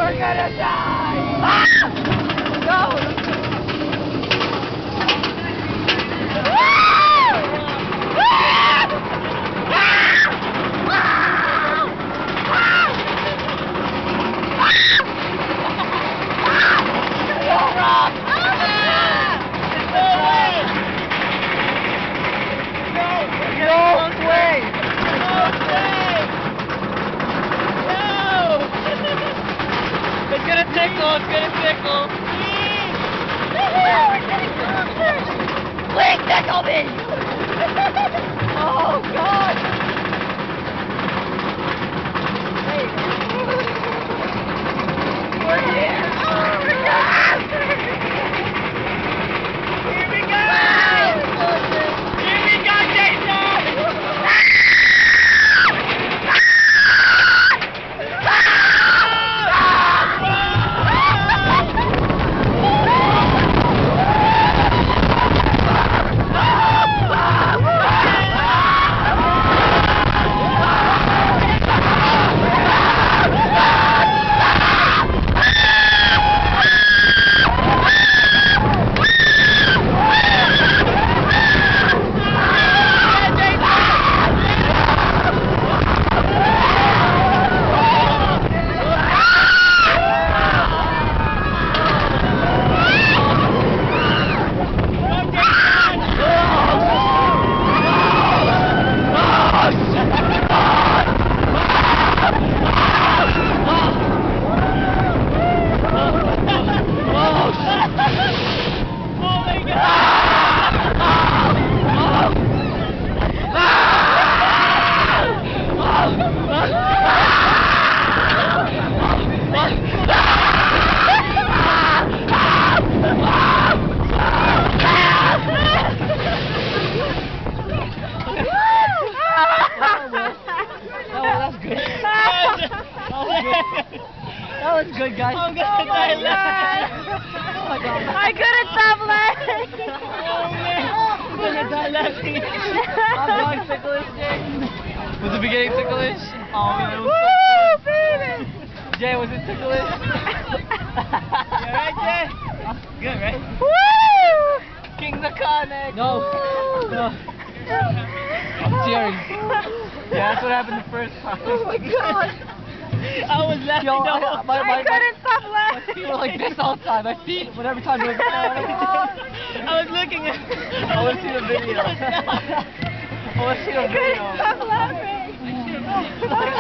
We're gonna die! Ah! No! It's gonna tickle. Please tickle me! Oh, God! Hey. We're here! Oh, my God! Here we go! Here we go, Jason! That was good, guys. I'm gonna die laughing. Oh my God. I couldn't stop laughing. Oh man, I'm gonna die laughing. I'm going ticklish, Jay. Was the beginning ticklish? Oh man, it was Woo, baby. Jay, was it ticklish? You alright, Jay? Good, right? Woo! Kingdaka next. No. I'm tearing. Yeah, that's what happened the first time. Oh my God. I was laughing. Yo, I couldn't stop laughing. My feet were like this all the time. My feet, whenever time they were I was looking at. I want to see the video. I want to see the video. I couldn't stop laughing.